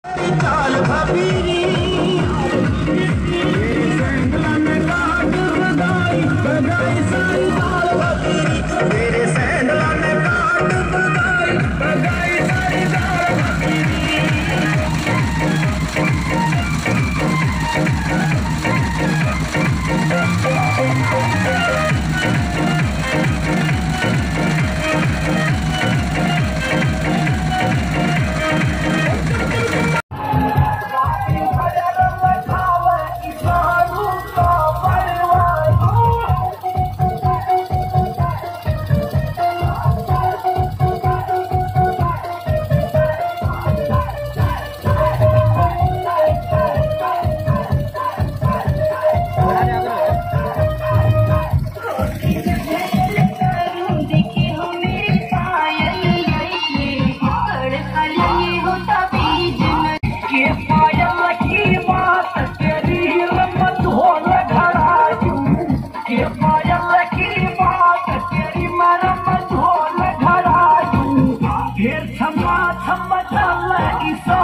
चाल भबीरी बगाई सारी चाल भबीरी तेरे सैंडला ने काट बगाई बगाई सारी चाल भबीरी। It's